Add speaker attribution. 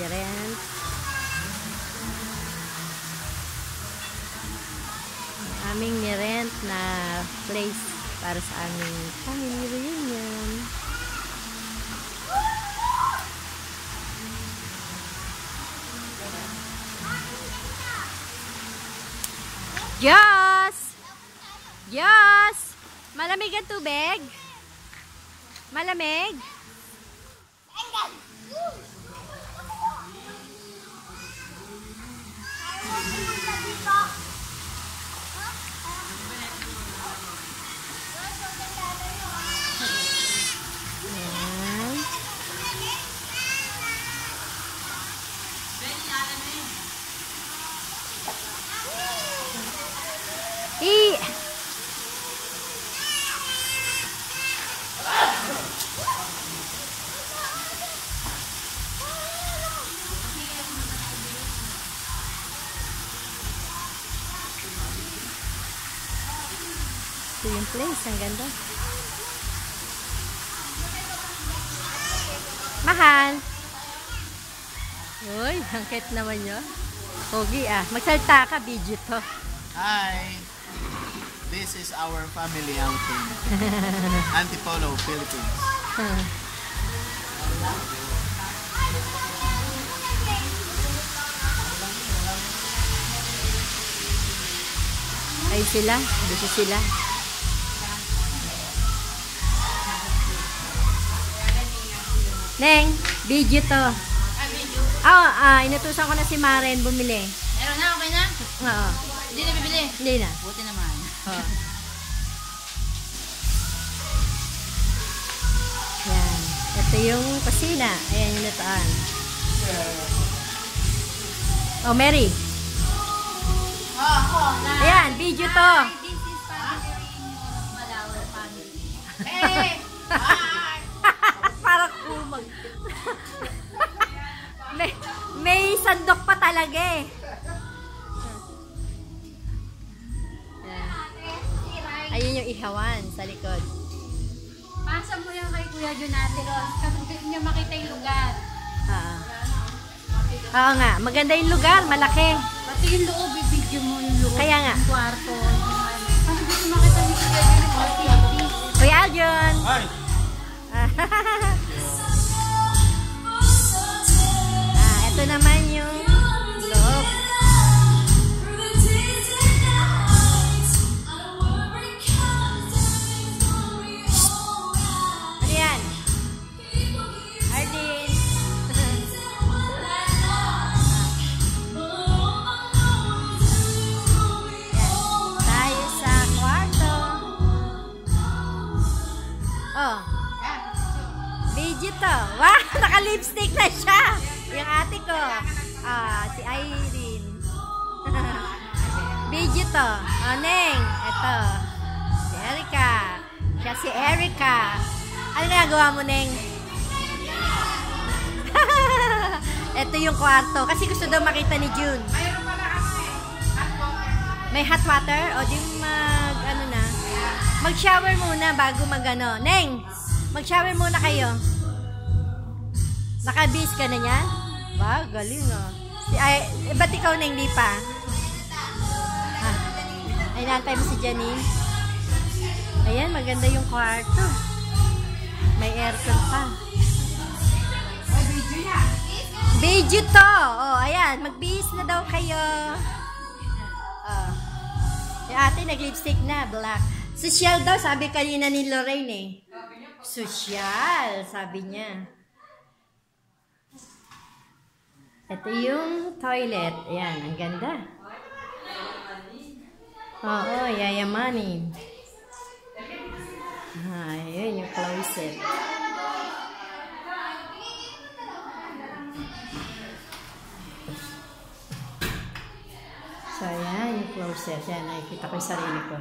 Speaker 1: nag-rent. Aming ni-rent na place para sa aming family reunion. Diyos! Diyos! Malamig ang tubig? Malamig? Ito yung place, ang ganda. Mahal. Uy, hangkit naman nyo. Pogi ah. Magsalita ka, video to.
Speaker 2: Hi. This is our family outing. Antipolo, Philippines.
Speaker 1: Ay sila, dito sila. Neng, video to. Inutusan ko na si Maren bumili.
Speaker 3: Meron na, okay na?
Speaker 1: Oo.
Speaker 3: Hindi na bibili?
Speaker 1: Hindi na.
Speaker 3: Buti naman.
Speaker 1: Oo. Yan. Ito yung kusina. Ayan yung lutuan. Oh, Mary. Ayan, video to.
Speaker 3: This is family reunion. Malawal family.
Speaker 1: Parang kumag. may sandok pa talaga eh. Ayun yung ihawan sa likod.
Speaker 3: Pasa mo yan kay Kuya Jonate Ron. Kasi gusto niya makita yung lugar.
Speaker 1: Oo nga, maganda yung lugar, malaki.
Speaker 3: Pati yung loob, i-video mo yung loob.
Speaker 1: Kaya nga.
Speaker 3: Yung kwarto. Kasi gusto makita ni Kuya Jonate.
Speaker 1: Kuya Aljon!
Speaker 2: Hi!
Speaker 1: Ito naman yung loob. Ano yan? Arlene! Tayo sa kwarto. Oh. Video to. Wow! Naka-lipstick na siya. Yung ate ko. Si Irene. Video to. Oh, Neng. Ito. Si Erica. Siya si Erica. Ano nagawa mo, Neng? Ito yung kwarto. Kasi gusto daw makita ni June. May hot water? O di mag-shower muna bago mag-ano. Neng, mag-shower muna kayo. Naka-bis ka na niyan? Wow, galing oh. Ba't ikaw na hindi pa? Ay, naantay mo si Janine. Ayan, maganda yung kwarto. May aircon pa. Video to! Oh, ayan, mag-bis na daw kayo. Yung ate, nag-lipstick na, black. Social daw, sabi kanina ni Lorraine eh. Social, sabi niya. Ito yung toilet. Ayan, ang ganda. Oo, yayamanin. Ayan yung closet. So, ayan yung closet. Ayan, nakikita ko yung sarili ko.